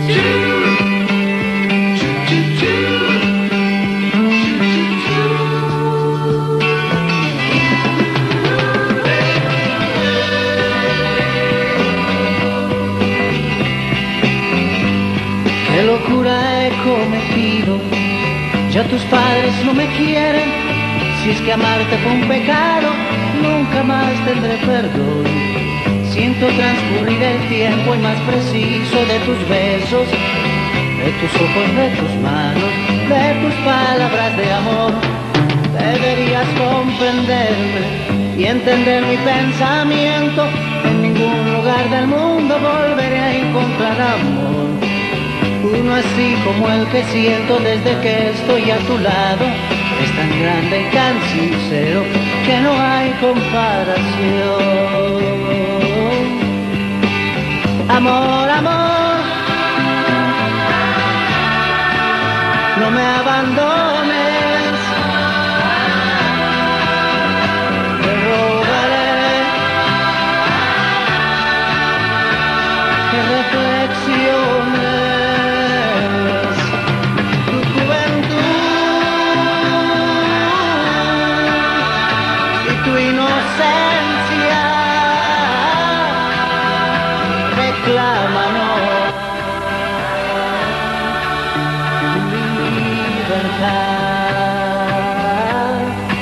Qué locura he cometido, ya tus padres no me quieren. Si es que amarte fue un pecado, nunca más tendré perdón. Siento transcurrir el tiempo y más preciso de tus besos, de tus ojos, de tus manos, de tus palabras de amor. Deberías comprenderme y entender mi pensamiento. En ningún lugar del mundo volveré a encontrar amor. Uno así como el que siento desde que estoy a tu lado es tan grande y tan sincero que no hay comparación. Amor, amor, no me abandones, te rogaré que reflexiones. Tu inocencia reclámanos libertad.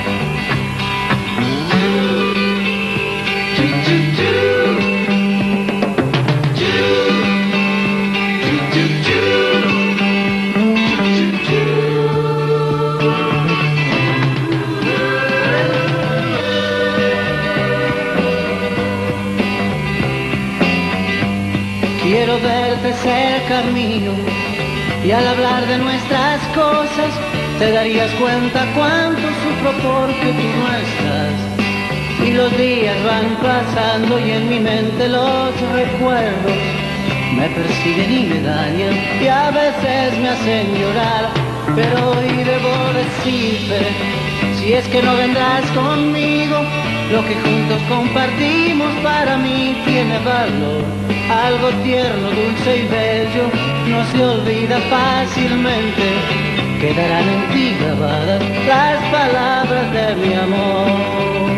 Quiero verte cerca mío y al hablar de nuestras cosas te darías cuenta cuánto sufro porque tú no estás. Y los días van pasando y en mi mente los recuerdos me persiguen y me dañan y a veces me hacen llorar. Pero hoy debo decirte, si es que no vendrás conmigo, lo que juntos compartimos para mí tiene valor. Algo tierno, dulce y bello no se olvida fácilmente. Quedarán en ti grabadas las palabras de mi amor.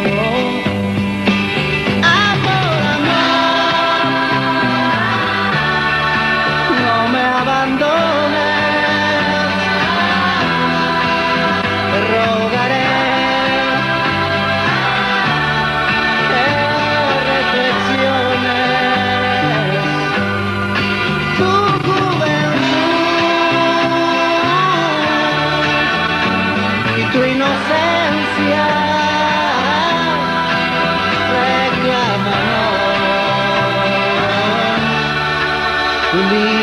Amor, amor, no me abandones, te rogaré que reflexiones. Tu juventud y tu inocencia reclámanos tu libertad.